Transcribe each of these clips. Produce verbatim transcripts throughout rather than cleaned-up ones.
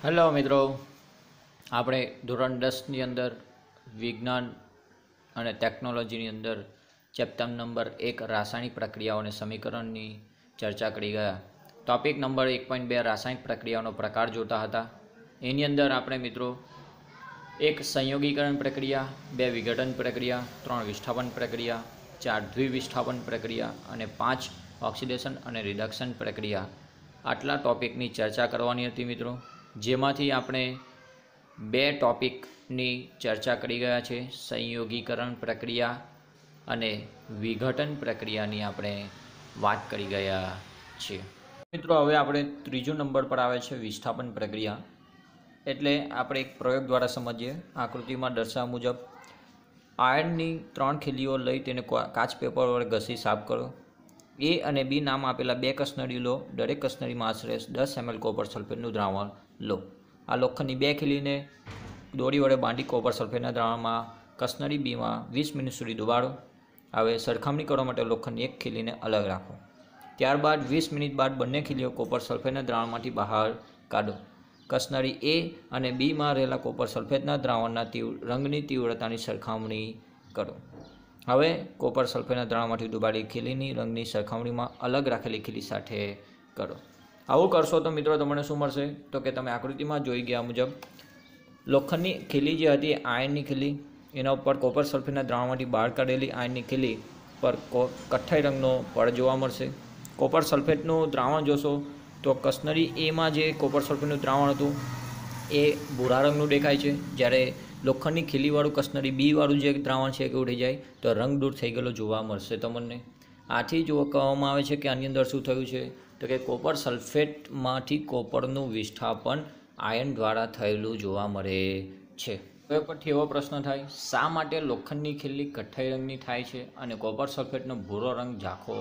Hello મિત્રો, આપણે ધોરણ દસની અંદર વિજ્ઞાન અને ટેકનોલોજીની અંદર ચેપ્ટર નંબર એક રાસાયણિક પ્રક્રિયાઓ અને સમીકરણની ચર્ચા કરી ગયા. ટોપિક નંબર એક પોઈન્ટ બે રાસાયણિક પ્રક્રિયાઓનો પ્રકાર જોતા હતા. એની અંદર આપણે મિત્રો એક સંયોગીકરણ પ્રક્રિયા, બે વિઘટન પ્રક્રિયા, ત્રણ વિસ્થાપન પ્રક્રિયા, ચાર દ્વિવિસ્થાપન પ્રક્રિયા અને પાંચ ઓક્સિડેશન અને રિડક્શન પ્રક્રિયા આટલા ટોપિકની ચર્ચા કરવાની હતી મિત્રો. જેમાંથી આપણે બે ટોપિકની ચર્ચા કરી ગયા છે, સંયોગીકરણ પ્રક્રિયા અને વિઘટન પ્રક્રિયાની આપણે વાત કરી ગયા છીએ. મિત્રો હવે આપણે ત્રીજો નંબર પર આવે છે વિસ્થાપન પ્રક્રિયા. એટલે આપણે એક પ્રયોગ દ્વારા સમજીએ. આકૃતિમાં દર્શાવ્યા મુજબ આયર્નની ત્રણ ખીલીઓ લઈ તેને કાચ પેપર વડે ઘસી સાફ કરો. એ અને બી નામ આપેલા બે કસનળી લો. દરેક કસનળીમાં આશરે દસ એમએલ કોપર સલ્ફેટનું દ્રાવણ લો. આ લોખંડની બે ખીલીને દોરી વડે બાંધી કોપર સલ્ફેટના દ્રાવણમાં કસનળી બીમાં વીસ મિનિટ સુધી ડુબાડો. હવે સરખામણી કરવા માટે લોખંડની એક ખીલીને અલગ રાખો. ત્યારબાદ વીસ મિનિટ બાદ બંને ખીલીઓ કોપર સલ્ફેટના દ્રાવણમાંથી બહાર કાઢો. કસનળી એ અને બીમાં રહેલા કોપર સલ્ફેટના દ્રાવણના તીવ્ર રંગની તીવ્રતાની સરખામણી કરો. હવે કોપર સલ્ફેટના દ્રાવણમાંથી ડુબાડેલી ખીલીની રંગની સરખામણીમાં અલગ રાખેલી ખીલી સાથે કરો. આવું કરશો તો મિત્રો તમને શું મળશે? તો કે તમે આકૃતિમાં જોઈ ગયા મુજબ લોખંડની ખીલી જે હતી આયર્નની ખીલી, એના ઉપર કોપર સલ્ફેટના દ્રાવણમાંથી બહાર કાઢેલી આયર્નની ખીલી પર કથ્થાઈ રંગનો પડ જોવા મળશે. કોપર સલ્ફેટનું દ્રાવણ જોશો તો કસનળી એમાં જે કોપર સલ્ફેટનું દ્રાવણ હતું એ ભૂરા રંગનું દેખાય છે, જ્યારે લોખંડની ખીલીવાળું કસનળી બી વાળું જે દ્રાવણ છે એ ઉડી જાય તો રંગ દૂર થઈ ગયેલો જોવા મળશે તમને. આથી જો કહેવામાં આવે છે કે આની અંદર શું થયું છે તો કે કોપર સલ્ફેટમાંથી કોપરનું વિસ્થાપન આયર્ન દ્વારા થયેલું જોવા મળે છે. હવે પરથી એવો પ્રશ્ન થાય, શા માટે લોખંડની ખીલી કથ્થાઈ રંગની થાય છે અને કોપર સલ્ફેટનો ભૂરો રંગ ઝાંખો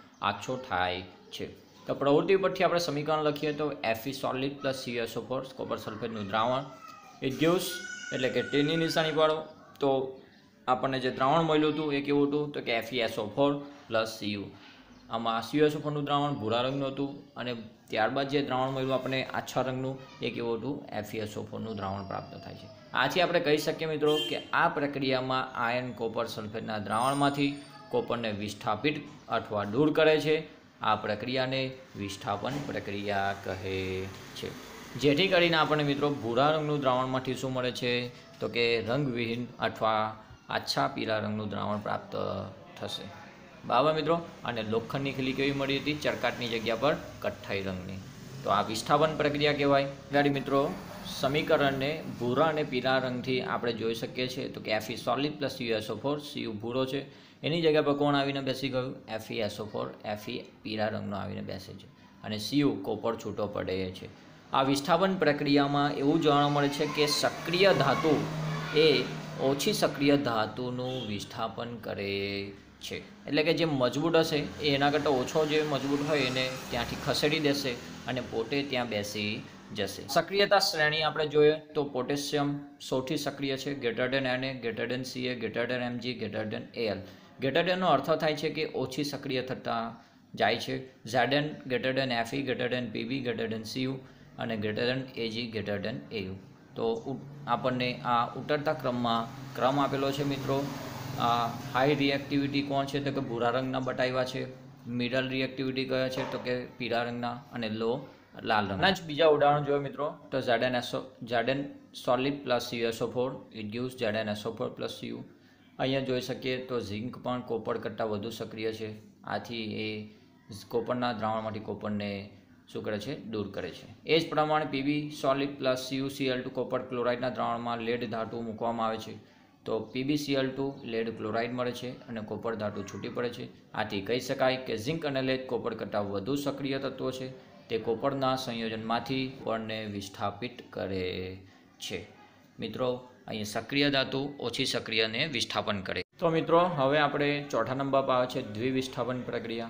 આછો થાય છે? તો પ્રવૃત્તિ પરથી આપણે સમીકરણ લખીએ તો F E solid plus C S O four copper સલ્ફેટનું દ્રાવણ ઇટ ગિવ્સ, એટલે કે ટેની નિશાની પાડો તો આપણને જે દ્રાવણ મળ્યું હતું એ કેવું હતું તો કે એફઈએસઓ ફોર પ્લસ સીયુ. આમાં સીએસઓ ફોરનું દ્રાવણ ભૂરા રંગનું હતું અને ત્યારબાદ જે દ્રાવણ મળ્યું આપણે આછા રંગનું એ કેવું હતું એફઈએસઓ ફોરનું દ્રાવણ પ્રાપ્ત થાય છે. આથી આપણે કહી શકીએ મિત્રો કે આ પ્રક્રિયામાં આયર્ન કોપર સલ્ફેટના દ્રાવણમાંથી કોપરને વિસ્થાપિત અથવા દૂર કરે છે. આ પ્રક્રિયાને વિસ્થાપન પ્રક્રિયા કહે છે. જેથી કરીને આપણને મિત્રો ભૂરા રંગનું દ્રાવણમાંથી શું મળે છે તો કે રંગવિહીન અથવા આછા પીળા રંગનું દ્રાવણ પ્રાપ્ત થશે. બરાબર મિત્રો. અને લોખંડની ખીલી કેવી મળી હતી? ચરકાટની જગ્યા પર કથ્થાઈ રંગની. તો આ વિસ્થાપન પ્રક્રિયા કહેવાય. ગાડી મિત્રો સમીકરણને ભૂરા અને પીળા રંગથી આપણે જોઈ શકીએ છીએ તો કે F E solid plus C U S O four, C U ભૂરો છે, એની જગ્યા પર કોણ આવીને બેસી ગયું? એફઈએસઓ ફોર, એફઈ પીળા રંગનો આવીને બેસે છે અને સીયુ કોપર છૂટો પડે છે. આ વિસ્થાપન પ્રક્રિયામાં એવું જાણવા મળે છે કે સક્રિય ધાતુ એ ઓછી સક્રિય ધાતુનું વિસ્થાપન કરે છે. એટલે કે જે મજબૂત હશે એ એના કરતાં ઓછો જે મજબૂત હોય એને ત્યાંથી ખસેડી દેશે અને પોતે ત્યાં બેસી જશે. સક્રિયતા શ્રેણી આપણે જોઈએ તો પોટેશિયમ સૌથી સક્રિય છે, greater than N A, greater than C A, greater than M G, greater than A L. ગ્રેટર દેનનો અર્થ થાય છે કે ઓછી સક્રિય થતાં જાય છે. Z N greater than F E, greater than P B, greater than C U અને greater than A G, greater than A U. તો આપણને આ ઉતરતા ક્રમમાં ક્રમ આપેલો છે મિત્રો. આ હાઈ રિએક્ટિવિટી કોણ છે તો કે ભૂરા રંગના બતાવ્યા છે, મિડલ રિએક્ટિવિટી કયા છે તો કે પીળા રંગના અને લો લાલ રંગના. જ બીજા ઉદાહરણ જોઈએ મિત્રો તો Z N S O Z N solid plus C S O four it gives Z N S O four plus C U. અહીંયા જોઈ શકીએ તો ઝિંક પણ કોપર કરતાં વધુ સક્રિય છે. આથી એ કોપરના દ્રાવણમાંથી કોપરને શું કરે છે? દૂર કરે છે. એ જ પ્રમાણે P B solid plus C U C L two copper ક્લોરાઇડના દ્રાવણમાં લેડ ધાતુ મૂકવામાં આવે છે તો P B C L two lead chloride મળે છે અને કોપર ધાતુ છૂટી પડે છે. આથી કહી શકાય કે ઝિંક અને લેડ કોપર કરતાં વધુ સક્રિય તત્વો છે. તે કોપરના સંયોજનમાંથી કોપરને વિસ્થાપિત કરે છે. મિત્રો અહીં સક્રિય ધાતુ ઓછી સક્રિયને વિસ્થાપન કરે. તો મિત્રો હવે આપણે ચોથા નંબર પર આવે છે દ્વિવિસ્થાપન પ્રક્રિયા.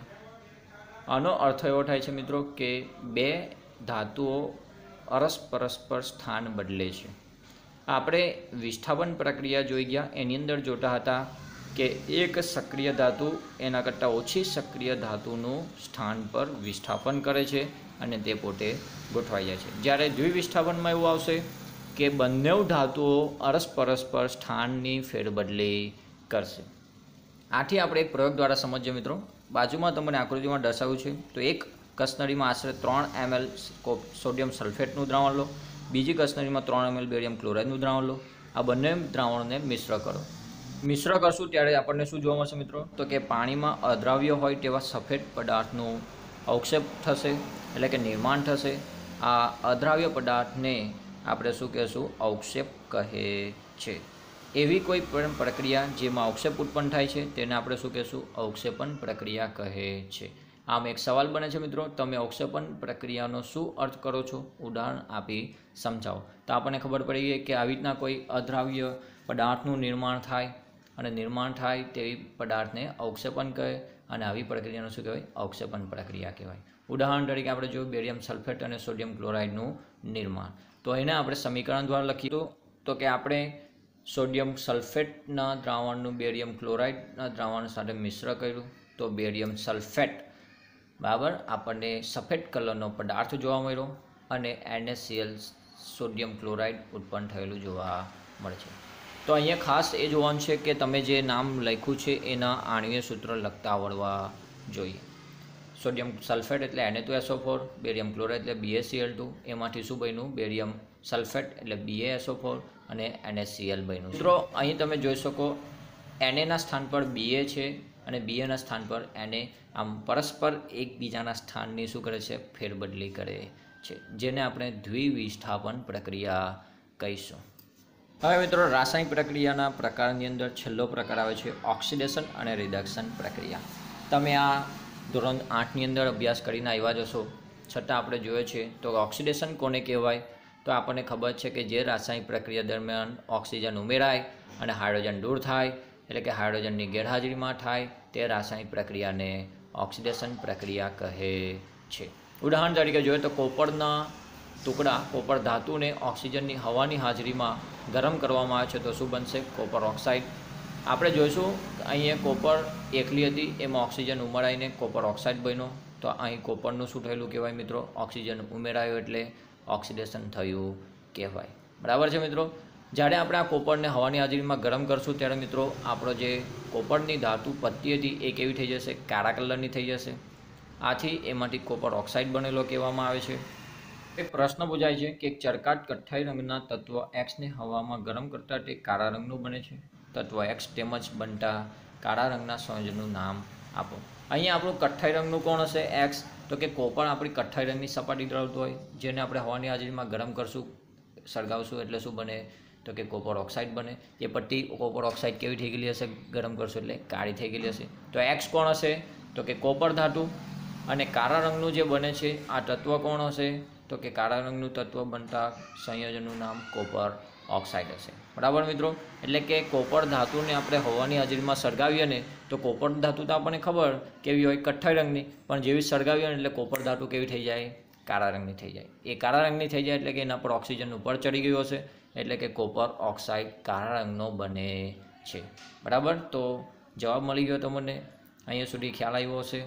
આનો અર્થ એવો થાય છે મિત્રો કે બે ધાતુઓ અરસપરસ્પર સ્થાન બદલે છે. આપણે વિસ્થાપન પ્રક્રિયા જોઈ ગયા. એની અંદર જોતા હતા કે એક સક્રિય ધાતુ એના કરતાં ઓછી સક્રિય ધાતુનું સ્થાન પર વિસ્થાપન કરે છે અને તે પોતે ગોઠવાઈ જાય છે. જ્યારે દ્વિવિસ્થાપનમાં એવું આવશે કે બંને ધાતુઓ અરસપરસ્પર સ્થાનની ફેરબદલી કરશે. આથી આપણે એક પ્રયોગ દ્વારા સમજીએ મિત્રો. બાજુમાં તમને આકૃતિમાં દર્શાવ્યું છે. તો એક કસનળીમાં આશરે ત્રણ એમએલ સોડિયમ સલ્ફેટનું દ્રાવણ લો, બીજી કસનળીમાં ત્રણ એમએલ બેરિયમ ક્લોરાઇડનું દ્રાવણ લો. આ બંને દ્રાવણોને મિશ્ર કરો. મિશ્ર કરશું ત્યારે આપણને શું જોવા મળશે મિત્રો? તો કે પાણીમાં અદ્રાવ્ય હોય તેવા સફેદ પદાર્થનું અવક્ષેપ થશે, એટલે કે નિર્માણ થશે. આ અદ્રાવ્ય પદાર્થને આપણે શું કહેશું? અવક્ષેપ કહે છે. એવી કોઈ પણ પ્રક્રિયા જેમાં અવક્ષેપ ઉત્પન્ન થાય છે તેને આપણે શું કહેશું? અવક્ષેપન પ્રક્રિયા કહે છે. આમ એક સવાલ બને છે મિત્રો, તમે અવક્ષેપન પ્રક્રિયાનો શું અર્થ કરો છો? ઉદાહરણ આપી સમજાવો. તો આપણને ખબર પડી ગઈ કે આવી રીતના કોઈ અદ્રાવ્ય પદાર્થનું નિર્માણ થાય અને નિર્માણ થાય તેવી પદાર્થને અવક્ષેપન કહે, અને આવી પ્રક્રિયાનું શું કહેવાય? અવક્ષેપન પ્રક્રિયા કહેવાય. ઉદાહરણ તરીકે આપણે જોયું બેરિયમ સલ્ફેટ અને સોડિયમ ક્લોરાઇડનું નિર્માણ. તો એને આપણે સમીકરણ દ્વારા લખીશું તો કે આપણે સોડિયમ સલ્ફેટના દ્રાવણનું બેરિયમ ક્લોરાઇડના દ્રાવણ સાથે મિશ્ર કર્યું તો બેરિયમ સલ્ફેટ બરાબર આપણને સફેદ કલરનો પદાર્થ જોવા મળ્યો અને એનએસીએલ સોડિયમ ક્લોરાઇડ ઉત્પન્ન થયેલું જોવા મળે છે. તો અહીંયા ખાસ એ જોવાનું છે કે તમે જે નામ લખ્યું છે એના આણ્વીય સૂત્ર લખતા આવડવા જોઈએ. સોડિયમ સલ્ફેટ એટલે N A two S O four, barium chloride એટલે B A C L two, એમાંથી શું બન્યું? બેરિયમ સલ્ફેટ એટલે B A S O four અને એન એ સી એલ બન્યું. મિત્રો અહીં તમે જોઈ શકો એનએના સ્થાન પર બી એ છે અને બી એના સ્થાન પર એને, આમ પરસ્પર એકબીજાના સ્થાનની શું કરે છે? ફેરબદલી કરે છે, જેને આપણે દ્વિવિસ્થાપન પ્રક્રિયા કહીશું. હવે મિત્રો રાસાયણિક પ્રક્રિયાના પ્રકારની અંદર છેલ્લો પ્રકાર આવે છે ઓક્સિડેશન અને રિડક્શન પ્રક્રિયા. તમે આ ધોરણ આઠની અંદર અભ્યાસ કરીને આવ્યા જશો, છતાં આપણે જોઈએ છે તો ઓક્સિડેશન કોને કહેવાય? તો આપણને ખબર છે કે જે રાસાયણિક પ્રક્રિયા દરમિયાન ઓક્સિજન ઉમેરાય અને હાઇડ્રોજન દૂર થાય, એટલે કે હાઇડ્રોજનની ગેરહાજરીમાં થાય, તે રાસાયણિક પ્રક્રિયાને ઓક્સિડેશન પ્રક્રિયા કહે છે. ઉદાહરણ તરીકે જોઈએ તો કોપરના ટુકડા, કોપર ધાતુને ઓક્સિજનની હવાની હાજરીમાં ગરમ કરવામાં આવે છે તો શું બનશે? Copper oxide. આપણે જોઈશું અહીંયા કોપર એકલી હતી, એમાં ઓક્સિજન ઉમેરાઈને કોપર ઓક્સાઇડ બન્યો. તો અહીં કોપરનું શું થયેલું કહેવાય મિત્રો? ઓક્સિજન ઉમેરાયો એટલે ઓક્સિડેશન થયું કહેવાય. બરાબર છે મિત્રો. જ્યારે આપણે આ કોપરને હવાની હાજરીમાં ગરમ કરશું ત્યારે મિત્રો આપણો જે કોપરની ધાતુ પત્તી હતી એ કેવી થઈ જશે? કાળા કલરની થઈ જશે. આથી એમાંથી કોપર ઓક્સાઇડ બનેલો કહેવામાં આવે છે. એક પ્રશ્ન પૂછાય છે કે એક ચરકાટ કથ્થાઈ રંગના તત્વ એક્સને હવામાં ગરમ કરતાં તે કાળા રંગનું બને છે. તત્વ એક્સ તેમજ બનતા કાળા રંગના સંયોજનનું નામ આપો. અહીંયા આપણું કથ્થાઈ રંગનું કોણ હશે? એક્સ. તો કે કોપર આપણી કથ્થાઈ રંગની સપાટી ધરાવતું હોય, જેને આપણે હવાની હાજરીમાં ગરમ કરશું, સળગાવશું એટલે શું બને? તો કે કોપર ઓક્સાઇડ બને. એ પટ્ટી કોપર ઓક્સાઇડ કેવી થઈ ગયેલી હશે? ગરમ કરશું એટલે કાળી થઈ ગયેલી હશે. તો એક્સ કોણ હશે? તો કે કોપર ધાતુ. અને કાળા રંગનું જે બને છે આ તત્વ કોણ હશે? તો કે કાળા રંગનું તત્વ બનતા સંયોજનનું નામ કોપર ઓક્સાઇડ હશે. બરાબર મિત્રો. એટલે કે કોપર ધાતુને આપણે હવાની હાજરીમાં સળગાવીએ ને તો કોપર ધાતુ તો આપણને ખબર કેવી હોય? કથ્થાઈ રંગની. પણ જેવી સળગાવીએ ને એટલે કોપર ધાતુ કેવી થઈ જાય? કાળા રંગની થઈ જાય. એ કાળા રંગની થઈ જાય એટલે કે એના પર ઓક્સિજન ઉપર ચડી ગયું હશે, એટલે કે કોપર ઓક્સાઇડ કાળા રંગનો બને છે. બરાબર. તો જવાબ મળી ગયો તમને, અહીંયા સુધી ખ્યાલ આવ્યો હશે.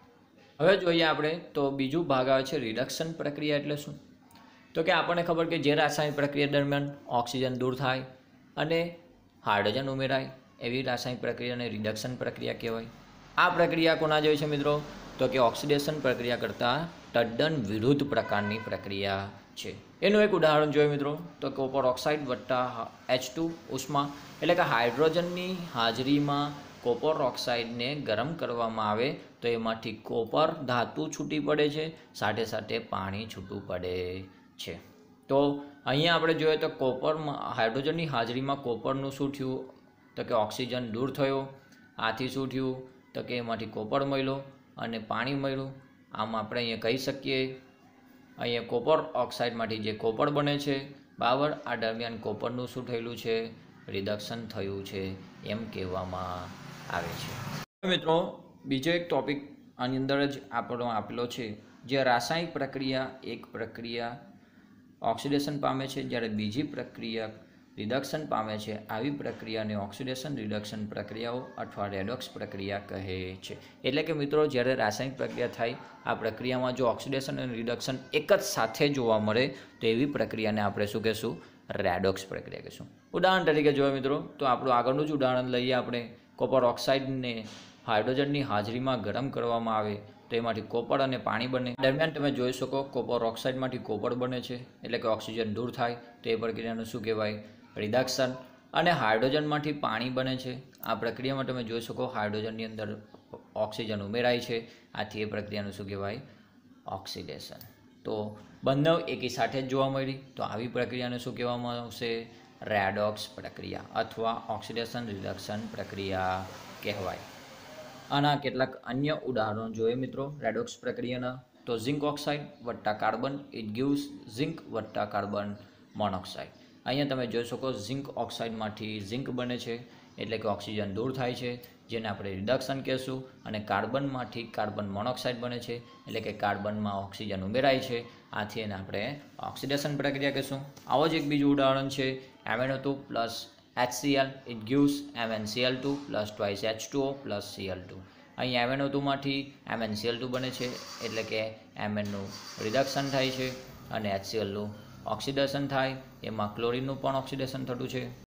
હવે જોઈએ આપણે તો બીજું ભાગ આવે છે રિડક્શન પ્રક્રિયા. એટલે શું? તો કે આપણને ખબર કે જે રાસાયણિક પ્રક્રિયા દરમિયાન ઓક્સિજન દૂર થાય અને હાઇડ્રોજન ઉમેરાય એવી રાસાયણિક પ્રક્રિયાને રિડક્શન પ્રક્રિયા કહેવાય. આ પ્રક્રિયા કોના જેવી છે મિત્રો? તો કે ઓક્સિડેશન પ્રક્રિયા કરતાં તદ્દન વિરુદ્ધ પ્રકારની પ્રક્રિયા છે. એનું એક ઉદાહરણ જોઈએ મિત્રો તો કોપર ઓક્સાઇડ વત્તા એચ ટુ ઉષ્મા, એટલે કે હાઇડ્રોજનની હાજરીમાં કોપર ઓક્સાઇડને ગરમ કરવામાં આવે તો એમાંથી કોપર ધાતુ છૂટી પડે છે, સાથે સાથે પાણી છૂટું પડે છે. તો અહીંયા આપણે જોઈએ તો કોપરમાં હાઇડ્રોજનની હાજરીમાં કોપરનું શું થયું? તો કે ઓક્સિજન દૂર થયો. આથી શું થયું? તો કે એમાંથી કોપર મળ્યો અને પાણી મળ્યું. આમ આપણે અહીંયા કહી શકીએ અહીંયા કોપર ઓક્સાઇડમાંથી જે કોપર બને છે બરાબર, આ દરમિયાન કોપરનું શું થયેલું છે? રિડક્શન થયું છે એમ કહેવામાં આવે છે. મિત્રો બીજો એક ટોપિક આની અંદર જ આપણો આપેલો છે, જે રાસાયણિક પ્રક્રિયા એક પ્રક્રિયા ઓક્સિડેશન પામે છે, જ્યારે બીજી પ્રક્રિયા રિડક્શન પામે છે આવી પ્રક્રિયાને ઓક્સિડેશન રિડક્શન પ્રક્રિયાઓ અથવા રેડોક્સ પ્રક્રિયા કહે છે. એટલે કે મિત્રો જ્યારે રાસાયણિક પ્રક્રિયા થાય આ પ્રક્રિયામાં જો ઓક્સિડેશન અને રિડક્શન એક જ સાથે જોવા મળે તો એવી પ્રક્રિયાને આપણે શું કહેશું? રેડોક્સ પ્રક્રિયા કહીશું. ઉદાહરણ તરીકે જોઈએ મિત્રો તો આપણું આગળનું જ ઉદાહરણ લઈએ આપણે. કોપર ઓક્સાઇડને હાઇડ્રોજનની હાજરીમાં ગરમ કરવામાં આવે તો એમાંથી કોપર અને પાણી બને. દરમિયાન તમે જોઈ શકો કોપર ઓક્સાઇડમાંથી કોપર બને છે એટલે કે ઓક્સિજન દૂર થાય તો એ પ્રક્રિયાનું શું કહેવાય? રિડક્શન. અને હાઇડ્રોજનમાંથી પાણી બને છે. આ પ્રક્રિયામાં તમે જોઈ શકો હાઇડ્રોજનની અંદર ઓક્સિજન ઉમેરાય છે. આથી એ પ્રક્રિયાનું શું કહેવાય? ઓક્સિડેશન. તો બંને એકી સાથે જ જોવા મળી તો આવી પ્રક્રિયાને શું કહેવામાં આવશે? રેડોક્સ પ્રક્રિયા અથવા ઓક્સિડેશન રિડક્શન પ્રક્રિયા કહેવાય. આના કેટલાક અન્ય ઉદાહરણો જોઈએ મિત્રો રેડોક્સ પ્રક્રિયાના. તો ઝિંક ઓક્સાઇડ વત્તા કાર્બન ઇટ ગિવ્સ ઝિંક વત્તા કાર્બન મોનોક્સાઇડ. અહીંયા તમે જોઈ શકો ઝિંક ઓક્સાઇડમાંથી ઝિંક બને છે એટલે કે ઓક્સિજન દૂર થાય છે જેને આપણે રિડક્શન કહેશું. અને કાર્બનમાંથી કાર્બન મોનોક્સાઇડ બને છે એટલે કે કાર્બનમાં ઓક્સિજન ઉમેરાય છે આથી એને આપણે ઓક્સિડેશન પ્રક્રિયા કહેશું. આવો જ એક બીજું ઉદાહરણ છે M N O two plus H C L it gives M N C L two plus twice H two O plus C L two. અહીં એમ એન ઓ ટુમાંથી M N C L two બને છે એટલે કે એમ એનનું reduction થાય છે અને H C એલનું oxidation થાય. એમાં ક્લોરિનનું પણ ઓક્સિડેશન થતું છે.